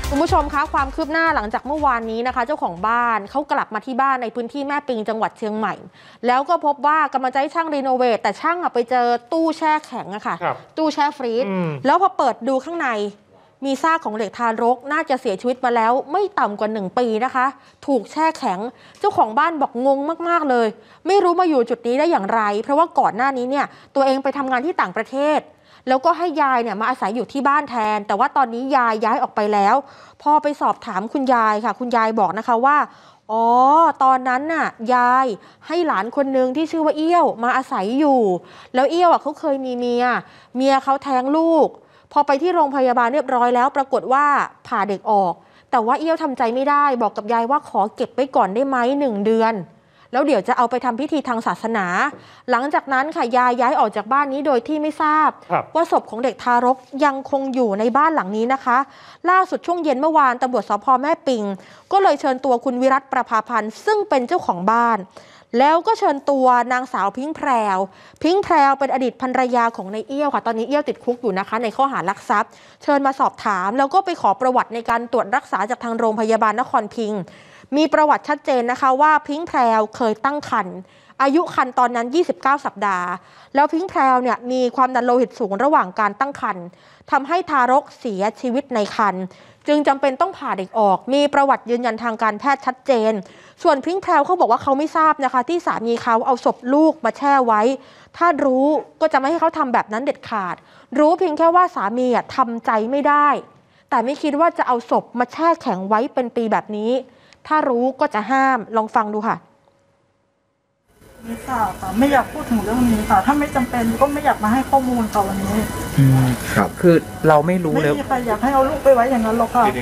คุณผู้ชมคะความคืบหน้าหลังจากเมื่อวานนี้นะคะเจ้าของบ้านเขากลับมาที่บ้านในพื้นที่แม่ปิงจังหวัดเชียงใหม่แล้วก็พบว่ากำลังจะให้ช่างรีโนเวทแต่ช่างไปเจอตู้แช่แข็งอะค่ะตู้แช่ฟรีซแล้วพอเปิดดูข้างในมีซากของเด็กทารกน่าจะเสียชีวิตมาแล้วไม่ต่ำกว่า1 ปีนะคะถูกแช่แข็งเจ้าของบ้านบอกงงมากๆเลยไม่รู้มาอยู่จุดนี้ได้อย่างไรเพราะว่าก่อนหน้านี้เนี่ยตัวเองไปทำงานที่ต่างประเทศแล้วก็ให้ยายเนี่ยมาอาศัยอยู่ที่บ้านแทนแต่ว่าตอนนี้ยายย้ายออกไปแล้วพอไปสอบถามคุณยายค่ะคุณยายบอกนะคะว่าอ๋อตอนนั้นน่ะยายให้หลานคนนึงที่ชื่อว่าเอี้ยวมาอาศัยอยู่แล้วเอี้ยวเขาเคยมีเมียเขาแท้งลูกพอไปที่โรงพยาบาลเรียบร้อยแล้วปรากฏว่าผ่าเด็กออกแต่ว่าเอี้ยวทำใจไม่ได้บอกกับยายว่าขอเก็บไว้ก่อนได้ไหม1 เดือนแล้วเดี๋ยวจะเอาไปทำพิธีทางศาสนาหลังจากนั้นค่ะยายย้ายออกจากบ้านนี้โดยที่ไม่ทราบว่าศพของเด็กทารกยังคงอยู่ในบ้านหลังนี้นะคะล่าสุดช่วงเย็นเมื่อวานตำรวจสภ.แม่ปิงก็เลยเชิญตัวคุณวิรัตประภาพันธ์ซึ่งเป็นเจ้าของบ้านแล้วก็เชิญตัวนางสาวพิงค์แพรวเป็นอดีตภรรยาของนายเอี้ยวค่ะตอนนี้เอี้ยวติดคุกอยู่นะคะในข้อหาลักทรัพย์เชิญมาสอบถามแล้วก็ไปขอประวัติในการตรวจรักษาจากทางโรงพยาบาลนครพิงค์มีประวัติชัดเจนนะคะว่าพิงค์แพรวเคยตั้งครรภ์อายุครรภ์ตอนนั้น29 สัปดาห์แล้วพิงค์แพรวเนี่ยมีความดันโลหิตสูงระหว่างการตั้งครรภ์ทำให้ทารกเสียชีวิตในครรภ์จึงจำเป็นต้องผ่าเด็กออกมีประวัติยืนยันทางการแพทย์ชัดเจนส่วนพิงค์แพรวเขาบอกว่าเขาไม่ทราบนะคะที่สามีเขาเอาศพลูกมาแช่ไว้ถ้ารู้ก็จะไม่ให้เขาทำแบบนั้นเด็ดขาดรู้เพียงแค่ว่าสามีทำใจไม่ได้แต่ไม่คิดว่าจะเอาศพมาแช่แข็งไว้เป็นปีแบบนี้ถ้ารู้ก็จะห้ามลองฟังดูค่ะไม่ทราบค่ะไม่อยากพูดถึงเรื่องนี้ค่ะถ้าไม่จำเป็นก็ไม่อยากมาให้ข้อมูลค่ะวันนี้ครับคือเราไม่รู้เลยไม่มีใครอยากให้เอาลูกไปไว้อย่างนั้นหรอกค่ะ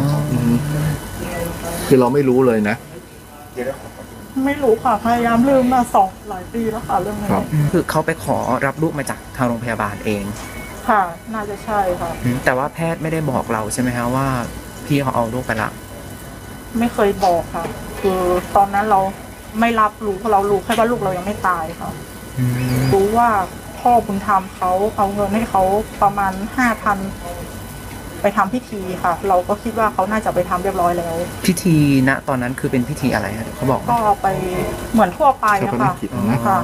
คือเราไม่รู้เลยนะไม่รู้ค่ะพยายามลืมมาหลายปีแล้วค่ะเรื่องนี้คือเขาไปขอรับลูกมาจากทางโรงพยาบาลเองค่ะน่าจะใช่ค่ะแต่ว่าแพทย์ไม่ได้บอกเราใช่ไหมคะว่าพี่เขาเอาลูกไปละไม่เคยบอกค่ะคือตอนนั้นเราไม่รับรู้เพราะเรารู้แค่ว่าลูกเรายังไม่ตายค่ะรู้ว่าพ่อบุญธรรมเขาเอาเงินให้เขาประมาณ5,000ไปทำพิธีค่ะเราก็คิดว่าเขาน่าจะไปทำเรียบร้อยแล้วพิธีณตอนนั้นคือเป็นพิธีอะไรคะเขาบอกก็ไปเหมือนทั่วไปนะคะค่ะ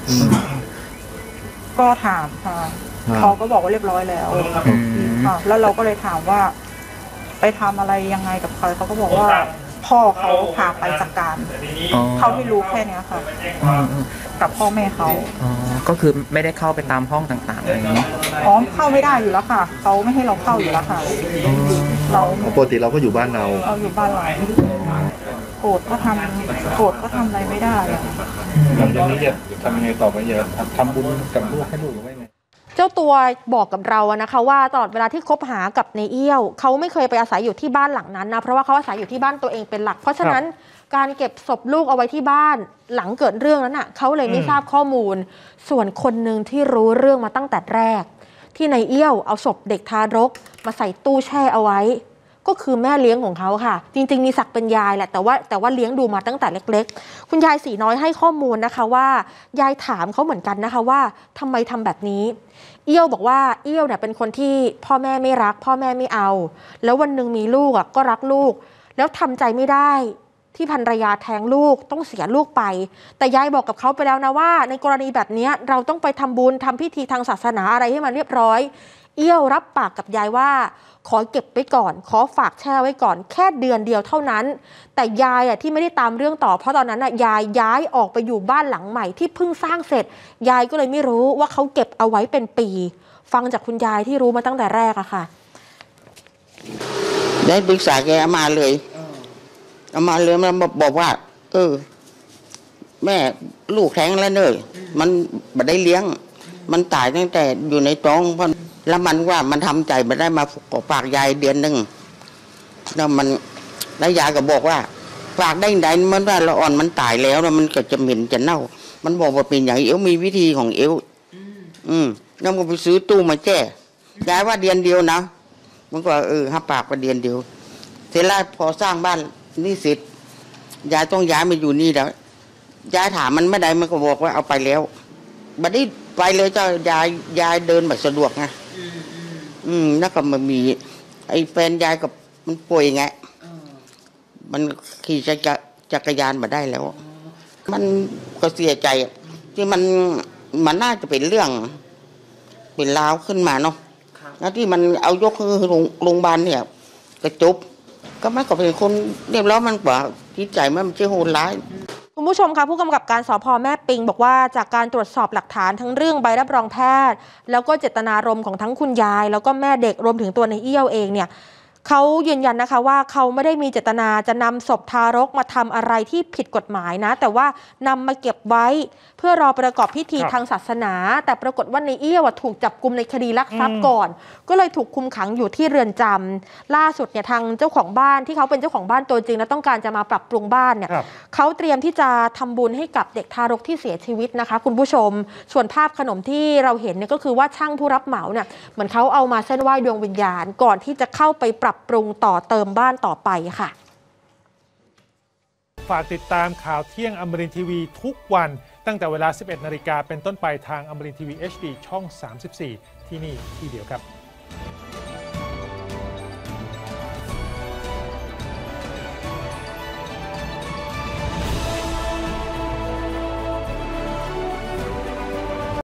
ก็ถามค่ะเขาก็บอกว่าเรียบร้อยแล้วค่ะแล้วเราก็เลยถามว่าไปทำอะไรยังไงกับใครเขาก็บอกว่าพ่อเขาพาไปจัดการเขาที่รู้แค่นี้ค่ะกับพ่อแม่เขาก็คือไม่ได้เข้าไปตามห้องต่างๆอะไรอย่างนี้อ๋อเข้าไม่ได้อยู่แล้วค่ะเขาไม่ให้เราเข้าอยู่แล้วค่ะเราปกติเราก็อยู่บ้านเราอยู่บ้านเราโกรธก็ทำอะไรไม่ได้อย่างนี้จะทำยังไงต่อไปจะทำบุญกับลูกให้ลูกหรือไม่เจ้าตัวบอกกับเรานะคะว่าตลอดเวลาที่คบหากับในเอี้ยวเขาไม่เคยไปอาศัยอยู่ที่บ้านหลังนั้นนะเพราะว่าเขาอาศัยอยู่ที่บ้านตัวเองเป็นหลักเพราะฉะนั้นการเก็บศพลูกเอาไว้ที่บ้านหลังเกิดเรื่องนั้นน่ะเขาเลยไม่ทราบข้อมูลส่วนคนหนึ่งที่รู้เรื่องมาตั้งแต่แรกที่ในเอี้ยวเอาศพเด็กทารกมาใส่ตู้แช่เอาไว้ก็คือแม่เลี้ยงของเขาค่ะจริงๆมีศักดิ์เป็นยายแหละแต่ว่าเลี้ยงดูมาตั้งแต่เล็กๆคุณยายสีน้อยให้ข้อมูลนะคะว่ายายถามเขาเหมือนกันนะคะว่าทำไมทำแบบนี้เอี้ยวบอกว่าเอี้ยวเนี่ยเป็นคนที่พ่อแม่ไม่รักพ่อแม่ไม่เอาแล้ววันหนึ่งมีลูกก็รักลูกแล้วทำใจไม่ได้ที่ภรรยาแทงลูกต้องเสียลูกไปแต่ยายบอกกับเขาไปแล้วนะว่าในกรณีแบบนี้เราต้องไปทำบุญทำพิธีทางศาสนาอะไรให้มันเรียบร้อยเอี้ยวรับปากกับยายว่าขอเก็บไว้ก่อนขอฝากแช่ไว้ก่อนแค่เดือนเดียวเท่านั้นแต่ยายที่ไม่ได้ตามเรื่องต่อเพราะตอนนั้นยายย้ายออกไปอยู่บ้านหลังใหม่ที่เพิ่งสร้างเสร็จยายก็เลยไม่รู้ว่าเขาเก็บเอาไว้เป็นปีฟังจากคุณยายที่รู้มาตั้งแต่แรกอะค่ะได้ปรึกษาแกเอามาเลยมันบอกว่าแม่ลูกแท้งแล้วเนยมันไม่ได้เลี้ยงมันตายตั้งแต่อยู่ในท้องเพราะแล้วมันว่ามันทำใจไม่ได้มาฝากยายเดือนหนึ่งแล้วยายก็บอกว่าฝากได้ไหนมันว่าละอ่อนมันตายแล้วมันก็จะเหม็นจะเน่ามันบอกว่าเป็นอย่างเอวมีวิธีของเอวแล้วก็ไปซื้อตู้มาแจ้ยายว่าเดือนเดียวนะมันก็ห้าปากว่าเดือนเดียวเสร็จแล้วพอสร้างบ้านนี่เสร็จยายต้องย้ายมาอยู่นี่แล้วยายถามมันไม่ได้มันก็บอกว่าเอาไปแล้วบัดนี้ไปเลยเจ้ายายเดินแบบสะดวกไงแล้วก็มันมีไอ้แฟนยายกับมันป่วยไงมันขี่จักรยานมาได้แล้ว มันก็เสียใจที่มันน่าจะเป็นเรื่องเป็นราวขึ้นมาเนาะแล้วที่มันเอายกคือโรงพยาบาลเนี่ยกระจุบก็ไม่ก็เป็นคนเรียบร้อยมันกว่าที่ใจมันไม่ใช่โหดร้ายคุณผู้ชมคะผู้กำกับการสภ.แม่ปิงบอกว่าจากการตรวจสอบหลักฐานทั้งเรื่องใบรับรองแพทย์แล้วก็เจตนารมณ์ของทั้งคุณยายแล้วก็แม่เด็กรวมถึงตัวในเอี้ยวเองเนี่ยเขายืนยันนะคะว่าเขาไม่ได้มีเจตนาจะนำศพทารกมาทำอะไรที่ผิดกฎหมายนะแต่ว่านำมาเก็บไว้เพื่อรอประกอบพิธีทางศาสนาแต่ปรากฏว่าในเอี้ยวถูกจับกุมในคดีลักทรัพย์ก่อนก็เลยถูกคุมขังอยู่ที่เรือนจำล่าสุดเนี่ยทางเจ้าของบ้านที่เขาเป็นเจ้าของบ้านตัวจริงและต้องการจะมาปรับปรุงบ้านเนี่ยเขาเตรียมที่จะทำบุญให้กับเด็กทารกที่เสียชีวิตนะคะคุณผู้ชมส่วนภาพขนมที่เราเห็นเนี่ยก็คือว่าช่างผู้รับเหมาเนี่ยเหมือนเขาเอามาเส้นไหว้ดวงวิญญาณก่อนที่จะเข้าไปปรับปรุงต่อเติมบ้านต่อไปค่ะฝากติดตามข่าวเที่ยงอมรินทร์ทีวีทุกวันตั้งแต่เวลา 11 นาฬิกาเป็นต้นไปทางอมรินทร์ทีวี HD ช่อง 34 ที่นี่ที่เดียวครับ